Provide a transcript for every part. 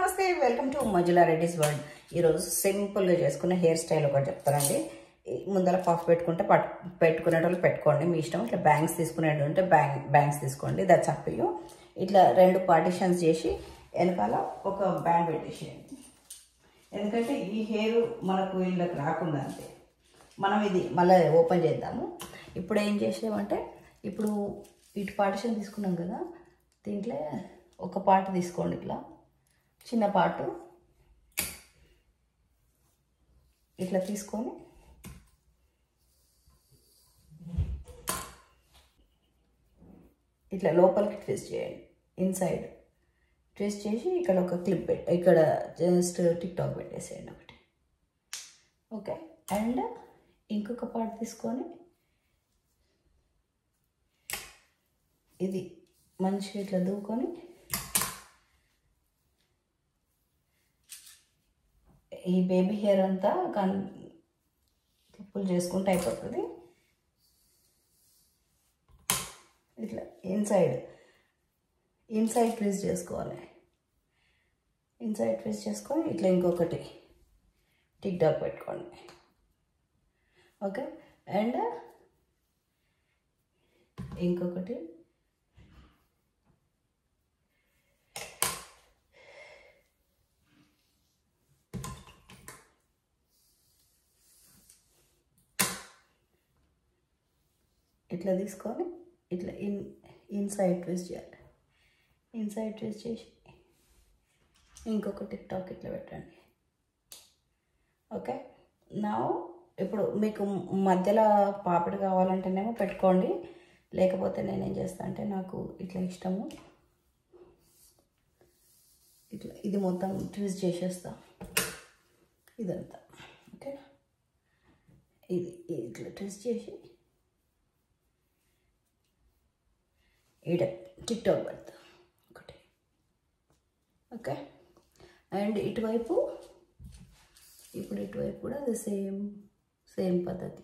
నమస్తే welcome to Manjula Reddy's world. ఈరోజు సింపుల్గా చేసుకున్న హెయిర్ స్టైల్ ఒకటి చెప్తానండి. ముందర పఫ్ పెట్టుకుంటే పెట్టుకునేటోళ్ళు పెట్టుకోండి, మీ ఇష్టం. ఇట్లా బ్యాంగ్స్ తీసుకునేది ఉంటే బ్యాంగ్స్ తీసుకోండి, దట్స్ అప్ టు యూ. ఇట్లా రెండు పార్టిషన్స్ చేసి వెనకాల ఒక బ్యాండ్ పెట్టేసేయండి. ఎందుకంటే ఈ హెయిర్ మనకు వీళ్ళకి రాకుండా అంతే. మనం ఇది మళ్ళీ ఓపెన్ చేద్దాము. ఇప్పుడు ఏం చేసామంటే, ఇప్పుడు ఇటు పార్టిషన్ తీసుకున్నాం కదా, దీంట్లో ఒక పార్ట్ తీసుకోండి, ఇట్లా చిన్న పార్ట్ ఇట్లా తీసుకొని ఇట్లా లోపలికి ట్విస్ట్ చేయండి. ఇన్సైడ్ ట్విస్ట్ చేసి ఇక్కడ ఒక క్లిప్ పెట్టి ఇక్కడ జస్ట్ టిక్ టాక్ పెట్టేసేయండి ఒకటి. ఓకే, అండ్ ఇంకొక పార్ట్ తీసుకొని ఇది మంచిగా ఇట్లా దూకొని ఈ బేబీ హెయిర్ అంతా పుల్ చేసుకుంటే అయిపోతుంది. ఇట్లా ఇన్సైడ్ ట్విస్ట్ చేసుకోవాలి. ఇన్సైడ్ ట్విస్ట్ చేసుకొని ఇట్లా ఇంకొకటి టిక్ టాక్ పెట్టుకోండి. ఓకే, అండ్ ఇంకొకటి ఇట్లా తీసుకొని ఇట్లా ఇన్సైడ్ ట్విస్ట్ చేయాలి. ఇన్సైడ్ ట్విస్ట్ చేసి ఇంకొక టిక్ టాక్ ఇట్లా పెట్టండి. ఓకే, నా ఇప్పుడు మీకు మధ్యలో పాపిడి కావాలంటేనేమో పెట్టుకోండి, లేకపోతే నేనేం చేస్తాను అంటే, నాకు ఇట్లా ఇష్టము, ఇట్లా ఇది మొత్తం ట్విస్ట్ చేసేస్తా ఇదంతా. ఓకే, ఇది ఇట్లా ట్విస్ట్ చేసి ఈడ టిక్ టాక్ పెడతా ఒకటి. ఓకే, అండ్ ఇటువైపు ఇప్పుడు ఇటువైపు కూడా అది సేమ్ పద్ధతి.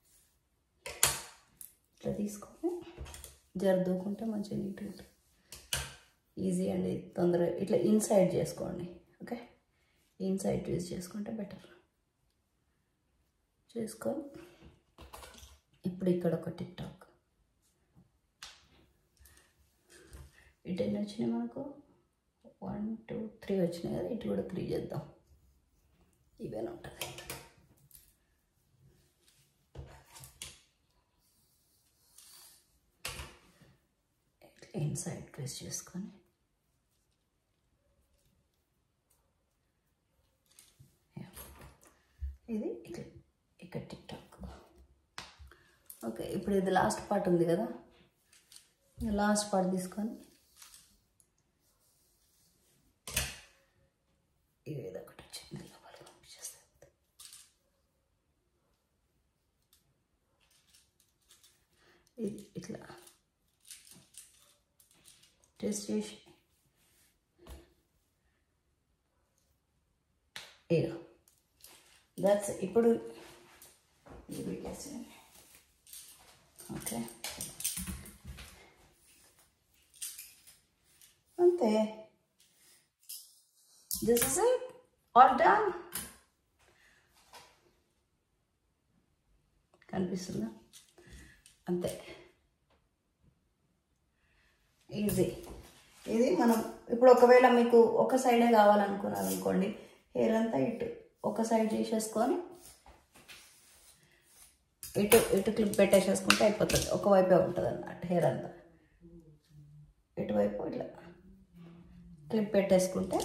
ఇట్లా తీసుకొని జరదూకుంటే మంచిగా నీట్గా ఈజీ అండి, తొందరగా ఇట్లా ఇన్సైడ్ చేసుకోండి. ఓకే, ఇన్సైడ్ ట్విస్ట్ చేసుకుంటే బెటర్. చేసుకొని ఇప్పుడు ఇక్కడ ఒక టిక్ టాక్. ఇటు ఎన్ని వచ్చినాయి మనకు? 1 2 3 వచ్చినాయి కదా, ఇటు కూడా 3 చేద్దాం, ఇవేనా ఉంటుంది. ఇట్లా ఇన్సైడ్ ట్విస్ట్ చేసుకొని ఇది ఇట్లా ఇక్కడ టిక్ టాక్. ఓకే, ఇప్పుడు ఇది లాస్ట్ పార్ట్ ఉంది కదా, లాస్ట్ పార్ట్ తీసుకొని ఇది ఒకటి వచ్చింది లోపలికి పంపించేస్తుంది. ఇది ఇట్లా టెస్ట్ చేసి ఇదో దట్స్. ఇప్పుడు ఇది పెట్టేసేయండి. ఓకే, అంతే. This is it, all done. కనిపిస్తుందా? అంతే, ఈజీ. ఇది మనం ఇప్పుడు ఒకవేళ మీకు ఒక సైడే కావాలనుకున్నారు అనుకోండి, హెయిర్ అంతా ఇటు ఒక సైడ్ చేసేసుకొని ఇటు క్లిప్ పెట్టేసేసుకుంటే అయిపోతుంది. ఒకవైపే ఉంటుంది అన్నమాట హెయిర్ అంతా. ఇటువైపు ఇట్లా క్లిప్ పెట్టేసుకుంటే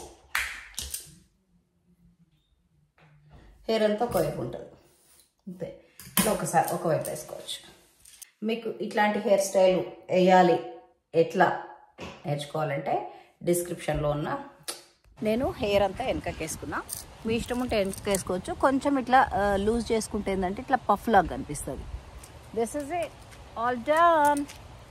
హెయిర్ అంతా ఒకవైపు ఉంటుంది అంతే. ఇట్లా ఒకవైపు వేసుకోవచ్చు. మీకు ఇట్లాంటి హెయిర్ స్టైల్ వేయాలి, ఎట్లా నేర్చుకోవాలంటే డిస్క్రిప్షన్లో ఉన్న నేను హెయిర్ అంతా వెనకకి వేసుకున్నా. మీ ఇష్టం ఉంటే వెనకకి వేసుకోవచ్చు. కొంచెం ఇట్లా లూజ్ చేసుకుంటే ఏంటంటే ఇట్లా పఫ్ లాగా కనిపిస్తుంది. This is it, all done.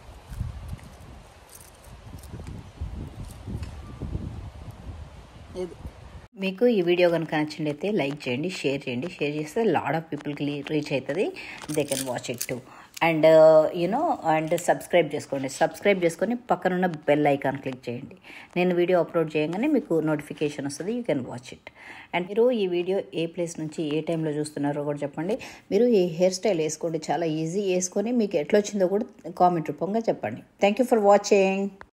ఇది మీకు ఈ వీడియో కనుక నచ్చినట్లయితే లైక్ చేయండి, షేర్ చేయండి. షేర్ చేస్తే లాట్ ఆఫ్ పీపుల్కి రీచ్ అవుతుంది. They can watch it too. And you know and subscribe చేసుకొని పక్కనున్న బెల్ ఐకాన్ క్లిక్ చేయండి. నేను వీడియో అప్లోడ్ చేయగానే మీకు నోటిఫికేషన్ వస్తుంది, you can watch it. And మీరు ఈ వీడియో ఏ ప్లేస్ నుంచి ఏ టైంలో చూస్తున్నారో కూడా చెప్పండి. మీరు ఈ హెయిర్ స్టైల్ వేసుకోండి, చాలా ఈజీ. వేసుకొని మీకు ఎట్లా వచ్చిందో కూడా కామెంట్ రూపంగా చెప్పండి. Thank you for watching.